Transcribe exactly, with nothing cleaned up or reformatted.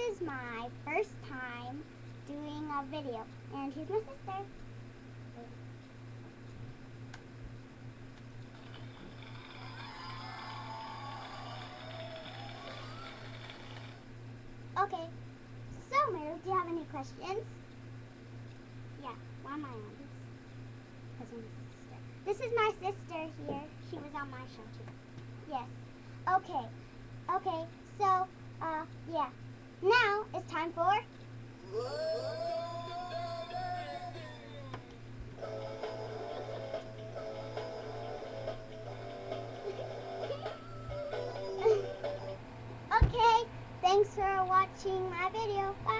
is my first time doing a video, and here's my sister. Okay, so Mary, do you have any questions? Yeah, why am I on this? Because I'm my sister. This is my sister here. She was on my show too. Yes. Okay. Okay, so, uh, yeah. Now it's time for... Okay, thanks for watching my video. Bye.